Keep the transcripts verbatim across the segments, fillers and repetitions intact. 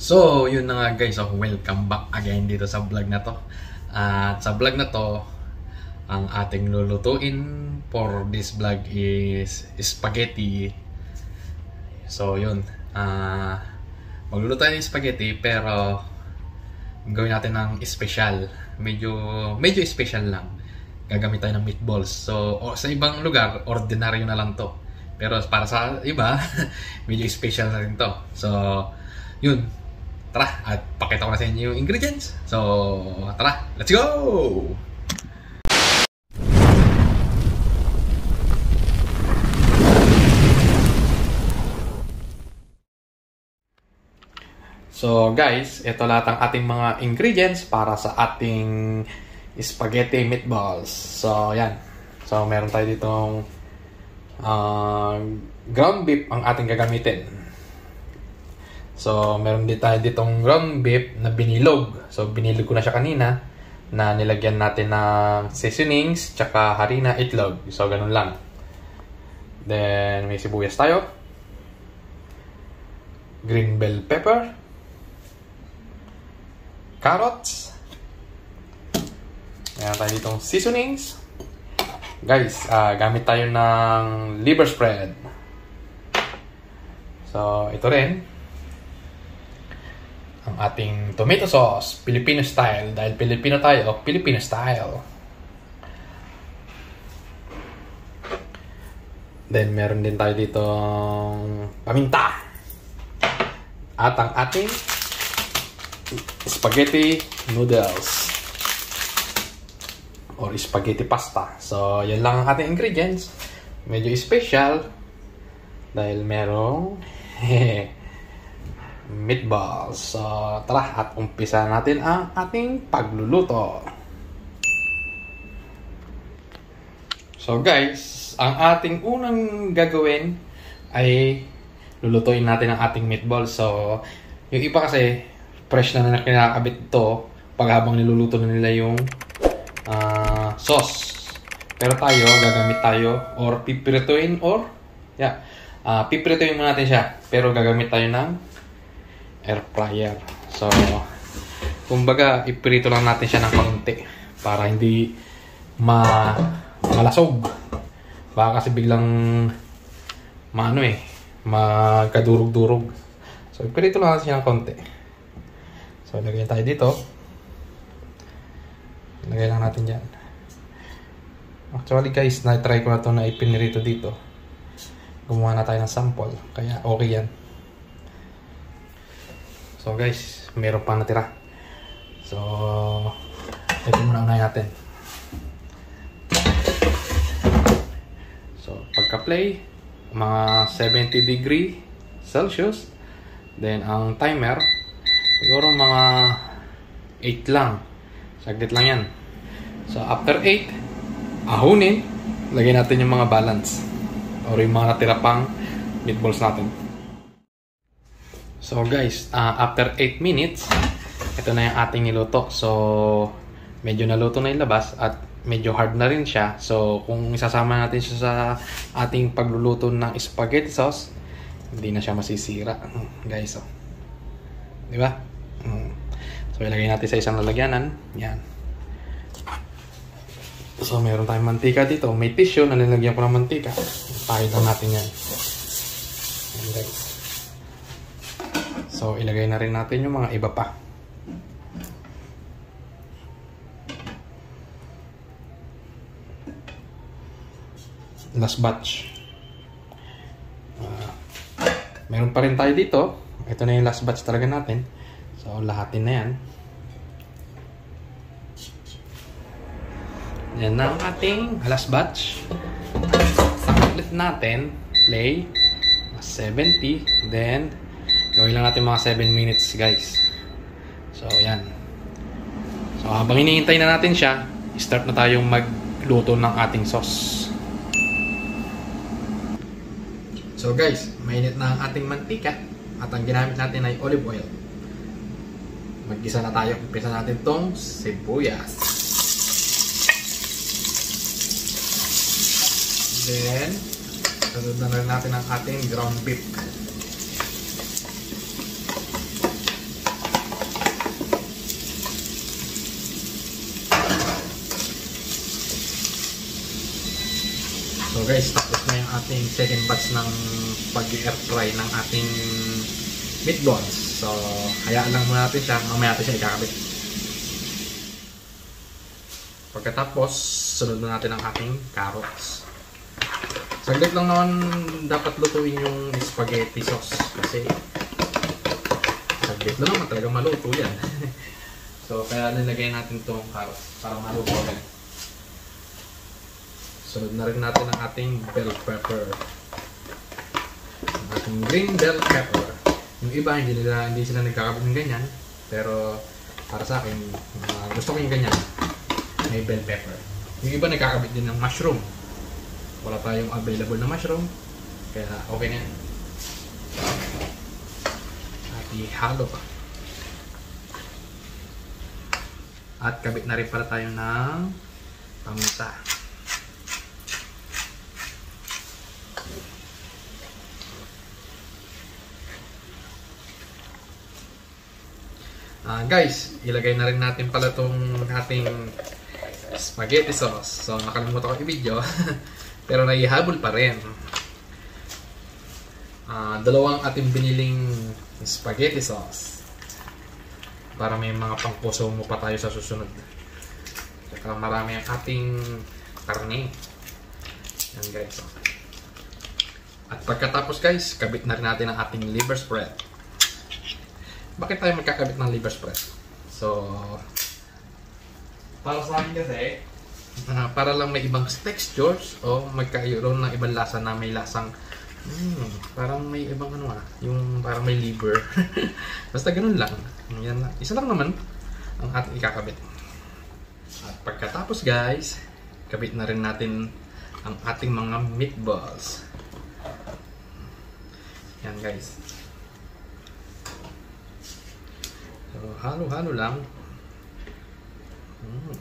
So, yun na nga guys. So, welcome back again dito sa vlog na to. At sa vlog na to, ang ating lulutuin for this vlog is spaghetti. So, yun. Uh, magluluto tayo ng spaghetti pero gawin natin ng special. Medyo, medyo special lang. Gagamit tayo ng meatballs. So, o, sa ibang lugar, ordinaryo na lang to. Pero para sa iba, medyo special na rin to. So, yun. Tara, at pakita ko na sa inyo yung ingredients. So, tara, let's go! So, guys, ito lahat ang ating mga ingredients para sa ating spaghetti meatballs. So, yan. So, meron tayo ditong uh, ground beef ang ating gagamitin. So, meron din tayo ditong ground beef na binilog. So, binilog ko na siya kanina na nilagyan natin ng seasonings, tsaka harina, itlog. So, ganun lang. Then, may sibuyas tayo. Green bell pepper. Carrots. Meron tayo ditong seasonings. Guys, uh, gamit tayo ng liver spread. So, ito rin. Ang ating tomato sauce, Filipino style. Dahil Filipino tayo, Filipino style. Then, meron din tayo ditong paminta. At ang ating spaghetti noodles. Or spaghetti pasta. So, yan lang ang ating ingredients. Medyo special. Dahil merong meatballs. So, tara at umpisa natin ang ating pagluluto. So, guys, ang ating unang gagawin ay lulutuin natin ang ating meatballs. So, yung iba kasi fresh na na kinakabit ito pag habang niluluto na nila yung uh, sauce. Pero tayo, gagamit tayo or pipirituin or yeah, uh, pipirituin muna natin siya. Pero gagamit tayo ng air fryer. So, kumbaga, ipirito lang natin siya ng kaunti para hindi ma malasog. Baka kasi biglang maano eh, magkadurog-durog. So, ipirito lang natin siya ng kaunti. So, lagay tayo dito. Lagay lang natin dyan. Actually guys, na-try ko na ito na ipinirito dito. Gumawa na tayo ng sample. Kaya okay yan. So guys, meron pa natira. So, ito muna unahin natin. So, pagka-play, mga seventy degree Celsius. Then, ang timer, siguro mga eight lang. Saglit lang yan. So, after eight, ahunin, lagyan natin yung mga balance. Or yung mga natira pang meatballs natin. So guys, uh, after eight minutes, ito na yung ating niluto. So, medyo naluto na yung labas at medyo hard na rin siya. So, kung isasama natin siya sa ating pagluluto ng spaghetti sauce, hindi na siya masisira. Guys, oh. Di ba? So, ilagay natin sa isang lalagyanan. Yan. So, meron tayong mantika dito. May tissue na nilagyan ko ng mantika. Pahid lang natin yan. Yan guys. So, ilagay na rin natin yung mga iba pa. Last batch. Uh, meron pa rin tayo dito. Ito na yung last batch talaga natin. So, lahatin na yan. Yan na ang ating last batch. Ulit natin. Play. seventy. Then, gawin lang natin mga seven minutes guys. So, yan. So, habang hinihintay na natin siya, start na tayong magluto ng ating sauce. So guys, mainit na ang ating mantika. At ang ginamit natin ay olive oil. Mag-gisa na tayo. Umpisa natin tong sibuyas. Then, sunod na rin natin ang ating ground beef. So guys, tapos na yung ating second batch ng pag-air fry ng ating meatballs. So, hayaan lang muna natin siya. Mamaya natin siya ikakabit. Pagkatapos, sunod na natin ang ating carrots. Saglit lang naman dapat lutuin yung spaghetti sauce. Kasi, saglit lang naman talaga maluto yan. So, kaya nilagay natin itong carrots para maluto agad. Sunod na rin natin ang ating bell pepper. Ang ating green bell pepper. Yung iba, hindi, nila, hindi sila nagkakabit ng ganyan. Pero, para sa akin, uh, gusto ko yung ganyan. May bell pepper. Yung iba nagkakabit din ng mushroom. Wala tayong available na mushroom. Kaya, okay na yan. At ihalo pa. At kabit na rin pala tayo ng paminta. Uh, guys, ilagay na rin natin pala itong ating spaghetti sauce. So, nakalimutan ko i-video. Pero naihabol pa rin. Uh, dalawang ating biniling spaghetti sauce. Para may mga pangpuso mo pa tayo sa susunod. Saka marami ang ating karne. Yan guys. At pagkatapos guys, kabit na rin natin ang ating liver spread. Bakit tayo magkakabit ng liver spread? So, para sa akin kasi, uh, para lang may ibang textures o magkaroon ng ibang lasa na may lasang hmm, parang may ibang ano ah, yung parang may liver. Basta ganun lang. Yan, isa lang naman ang ating ikakabit. At pagkatapos guys, kabit na rin natin ang ating mga meatballs. Yan guys. So, halo-halo lang. Hmm.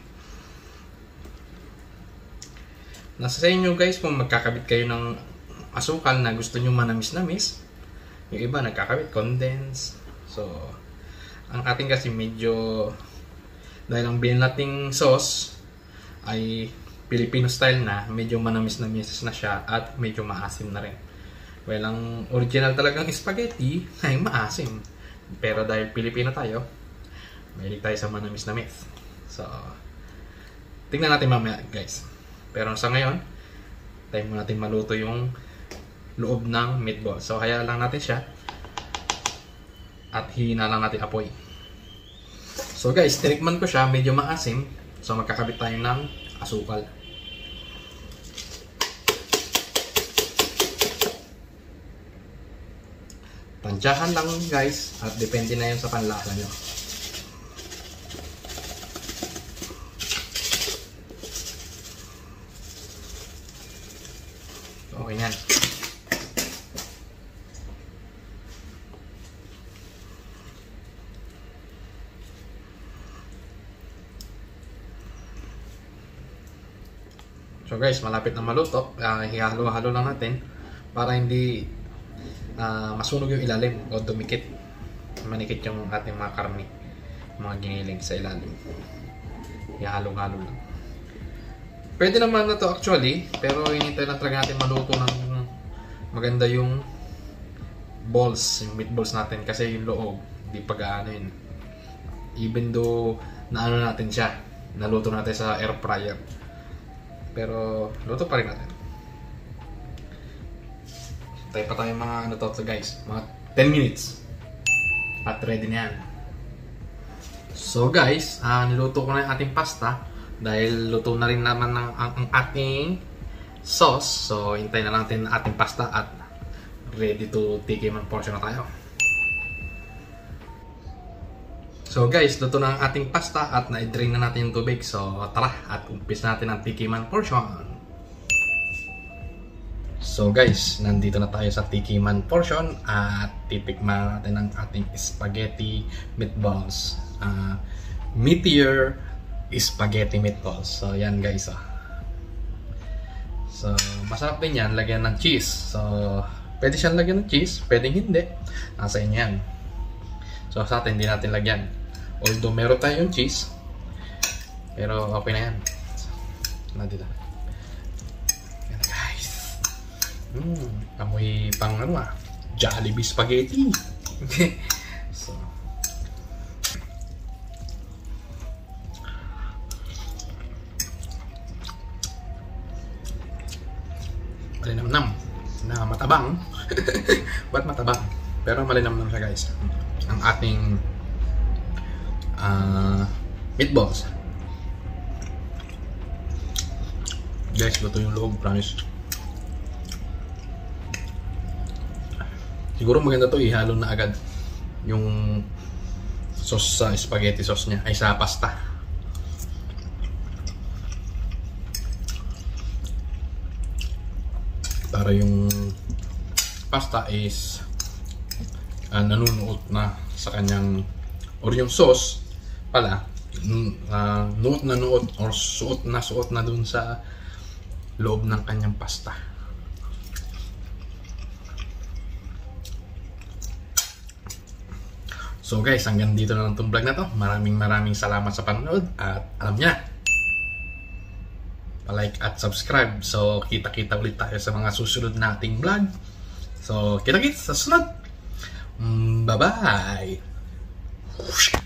Nasa sa inyo guys kung magkakabit kayo ng asukal na gusto nyo manamis-namis. Yung iba nagkakabit condense. So, ang ating kasi medyo, dahil ang binil nating sauce ay Filipino style na, medyo manamis-namis na siya at medyo maasim na rin. Well, ang original talagang spaghetti ay maasim. Pero dahil Pilipino tayo, mahilig tayo sa manamis-namis. So, tingnan natin mamaya guys. Pero sa ngayon, tayo muna natin maluto yung loob ng meatball. So, kaya lang natin siya. At hina lang natin apoy. So guys, tinikman ko siya, medyo maasim. So, magkakabit tayo ng asukal. Tansyahan lang guys, at depende na yun sa panlasa nyo. Okay yan. So guys, malapit na maluto. Uh, hihalo-halo lang natin para hindi Uh, masunog yung ilalim o dumikit, manikit yung ating mga karne, mga giniling sa ilalim. Ihalong-halo lang. Pwede naman na to actually, pero hinintay lang talaga natin maluto ng maganda yung balls, yung meatballs natin, kasi yung loob di pa gaano yun. Even though naano natin siya, naluto natin sa air fryer, pero luto pa rin natin. Tayo pa tayo mga ano to guys, mga ten minutes at ready na yan. So guys, uh, niluto ko na yung ating pasta dahil luto na rin naman ng, ang, ang ating sauce. So hintayin na lang natin ang ating pasta at ready to take man portion na tayo. So guys, luto na ang ating pasta at na-drain na natin yung tubig. So tara at umpisa natin ang tikiman portion. So guys, nandito na tayo sa tikiman portion at titikman natin ang ating spaghetti meatballs. Uh, Meteor spaghetti meatballs. So yan guys. Oh. So masarap din yan, lagyan ng cheese. So pwede siyang lagyan ng cheese, pwede hindi. Nasa inyo yan. So sa atin hindi natin lagyan. Although meron tayong cheese, pero okay na yan. So, nandito. Yan na. Hmm, amoy pang ano ah, Jollibee spaghetti. So, malinamnam na matabang. Ba't matabang? Pero malinamnam siya guys. Ang ating uh, meatballs. Guys, luto yung loob, promise. Siguro maganda to ihalo na agad yung sauce sa spaghetti sauce niya, ay sa pasta. Para yung pasta is uh, nanunuot na sa kanyang, or yung sauce pala uh, nuot na nuot or suot na suot na dun sa loob ng kanyang pasta. So guys, hanggang dito na lang itong vlog na to. Maraming maraming salamat sa panonood. At alam niya, pa-like at subscribe. So kita-kita ulit tayo sa mga susunod nating vlog. So kita-kits sa sunod. Bye-bye!